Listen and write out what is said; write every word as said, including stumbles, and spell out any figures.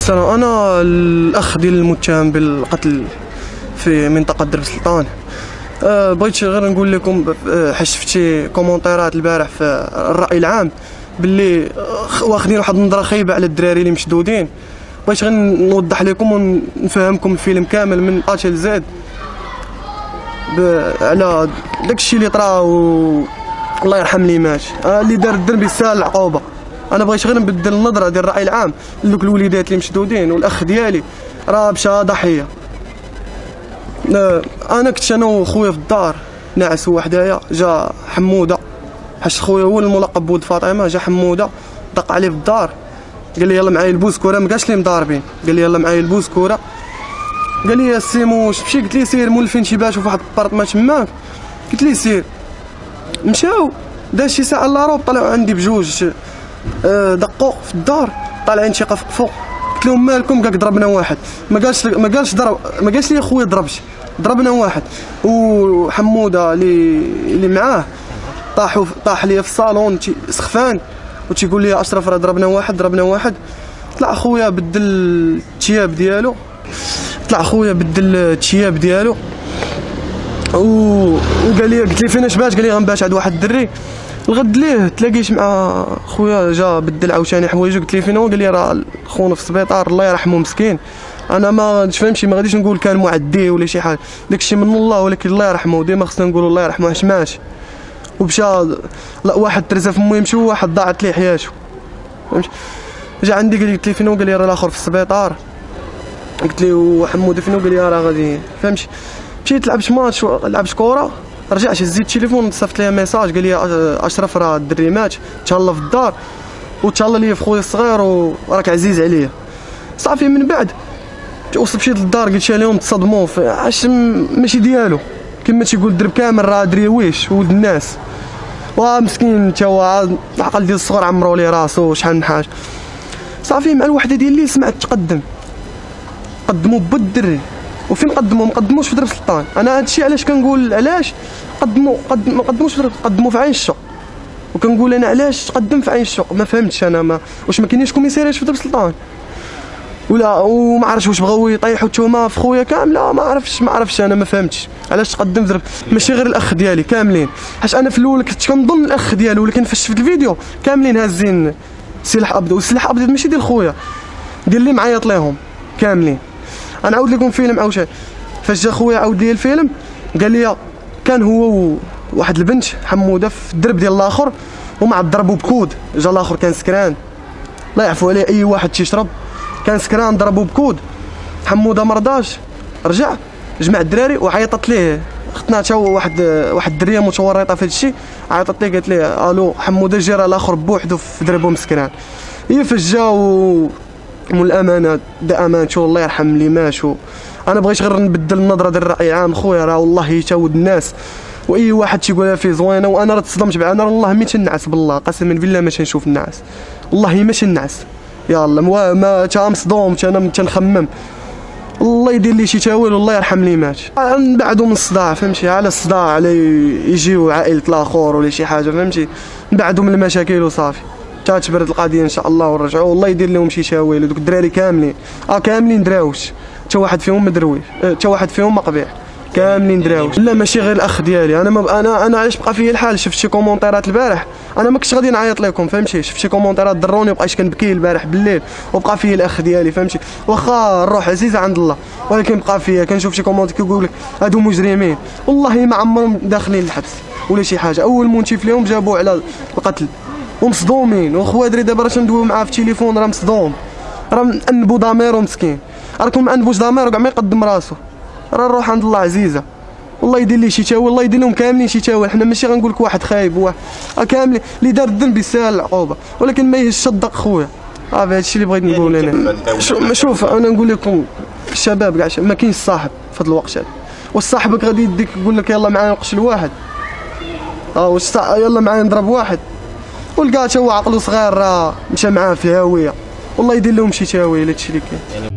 السلام. انا الاخ ديال المتهم بالقتل في منطقه درب سلطان. أه بغيت غير نقول لكم حيت شفت شي كومونتيرات البارح في الراي العام باللي واخدين واحد النظره خايبه على الدراري اللي مشدودين. بغيت غير نوضح لكم ونفهمكم الفيلم كامل من ا حتى لزد على داكشي اللي طرا و الله يرحم اللي مات. أه اللي دار الذنب يستاهل العقوبه. انا بغيت غير نبدل النظره ديال الراي العام لدوك الوليدات اللي مشدودين، والاخ ديالي راه مشى ضحيه. انا كنت انا وخويا في الدار ناعس هو حدايا، جا حموده حيت خويا هو الملقب بولد فاطمه، جا حموده دق عليه في الدار قال لي يلا معايا البوسكوره، ما قالش لي مضاربين، قال لي يلا معايا البوسكوره. قال لي يا سيمو واش مشي؟ قلت ليه سير مولفين شي باش في واحد البارطمان تماك، قلت ليه سير. مشاو دار شي ساعه الا روب طلعوا عندي بجوج دقوا في الدار طالعين تيقفقفوا. قلت لهم مالكم؟ قالك ضربنا واحد. ما قالش ما قالش ضرب ما قالش لي خويا ضربش، ضربنا واحد. وحموده اللي اللي معاه طاحوا طاح لي في الصالون سخفان وتيقول لي اشرف راه ضربنا واحد ضربنا واحد. طلع خويا بدل الثياب ديالو طلع خويا بدل الثياب ديالو وقال لي قلت لي فين اش بات؟ قال لي غنبات عند واحد الدري. الغد ليه تلاقيت مع خويا جا بدل عاوتاني حوايجو. قلت ليه فين هو؟ قال لي راه خونا في السبيطار الله يرحمه مسكين. انا ما نفهمش، ما غاديش نقول كان معدي ولا شي حاجه، داكشي من الله، ولكن الله يرحمه ديما خصنا نقولوا الله يرحمه حيت مات ومشى. لا واحد ترزا في مو يمشي وواحد ضاعت ليه حياته. فهمتي؟ جا عندي قال لي قلت ليه فين هو؟ قال لي راه الاخر في السبيطار. قلت ليه وحموده فين هو؟ قال لي راه غادي. فهمتي؟ مشيت لعبت ماتش لعبت كره، رجعت هزيت التليفون صيفط ليه ميساج قال لي اشرف راه الدري مات تهلا في الدار وتهلا لي في خويا الصغير وراك عزيز عليا. صافي من بعد وصلت مشيت للدار قلت لهم تصدموا عاش ماشي ديالو كما تيقول الدرب كامل راه دريويش ولد الناس. وا مسكين تا هو العقل ديال الصغر عمرو ليه راسو شحال من حاجه. صافي مع الوحده ديال الليل سمعت تقدم قدموا با الدري. وفين قدموا؟ ما قدموش في درب سلطان. انا هادشي علاش كنقول علاش قدموا قد ما قدموش في درب، قدموا في عين الشق. وكنقول انا علاش تقدم في عين الشق ما فهمتش انا. ما واش ما كاينينش كوميساريات في درب سلطان ولا وما عرفتش واش بغاو يطيحوا التهمه في خويا كامله. ما عرفتش ما عرفتش انا ما فهمتش علاش تقدم في درب. ماشي غير الاخ ديالي كاملين، حيت انا في الاول كنت كنظن الاخ ديالو، ولكن فاش شفت الفيديو كاملين هازين سلاح ابيض. والسلاح ابيض ماشي ديال خويا، ديال اللي معيط ليهم كاملين. انا عاود لكم فيلم عاوتاني. فاش جا خويا عاود لي الفيلم قال لي كان هو وواحد البنت حموده في الدرب ديال الاخر ومع ضربوا بكود. جا الاخر كان سكران الله يعفو عليه، اي واحد تيشرب كان سكران ضربوا بكود. حموده مرضاش رجع جمع الدراري وعيطت ليه اختنا حتى واحد واحد الدريه متورطه في هذا الشيء. عيطت ليه قالت ليه الو حموده جا راه الاخر بوحدو في دربهم سكران. هي فاش جاو من الامانه دا امانته الله يرحم اللي ماشوا. انا بغيت غير نبدل النظره ديال الراي العام. خويا راه والله تاود الناس واي واحد تيقولها فيه زوينه. وانا راه تصدمت بها. انا والله مي تنعس بالله قسما بالله ما تنشوف النعاس والله ما تنعس. يلا ما ما تا مصدوم انا تنخمم الله يدير لي شي تاويل والله يرحم اللي مات. نبعدوا من الصداع فهمتي، على الصداع على يجيو عائله الاخر ولا شي حاجه فهمتي، نبعدوا من المشاكل وصافي تا تبرد القضيه ان شاء الله ونرجعوا. والله يدير لهم شي تاويل. دوك الدراري كاملين اه كاملين دراوش، حتى واحد فيهم ما درويش، حتى واحد فيهم ما قبيح، كاملين دراوش. لا ماشي غير الاخ ديالي. انا ما انا انا علاش بقى فيا الحال؟ شفت شي كومونتيرات البارح انا ما كنتش غادي نعيط لكم فهمتي. شفت شي كومونتيرات ضروني وبقيت كنبكي البارح بالليل وبقى فيا الاخ ديالي فهمتي. واخا الروح عزيزه عند الله ولكن بقى فيا كنشوف شي كومونت كيقول لك هادو مجرمين. والله ما عمرهم داخلين الحبس ولا شي حاجه. اول منتف لهم جابوه على القتل ومصدومين. وخويا دري دابا راه تندويو معاه في التليفون راه مصدوم، راه مأنبو ضميرو مسكين. راكم ما انبوش ضميرو كاع ما يقدم راسو. راه الروح عند الله عزيزه. والله يدير ليه شي تاويل، الله يدير لهم كاملين شي تاويل. حنا ماشي غنقول لك واحد خايب وواحد كاملين اللي دار الذنب يستاهل العقوبه، ولكن ما يهزش الدق خويا. صافي هادشي اللي بغيت نقول انا. شوف انا نقول لكم الشباب كاع ما كاينش صاحب في هذا الوقت هذا. واش صاحبك غادي يديك يقول لك يلا معايا نقتل واحد؟ اه واش يلا معايا نضرب واحد؟ ولقى تا هو عقلو صغير راه مشى معاه في الهاويه. والله يدير لهم شي تاويل هادشي اللي كاين.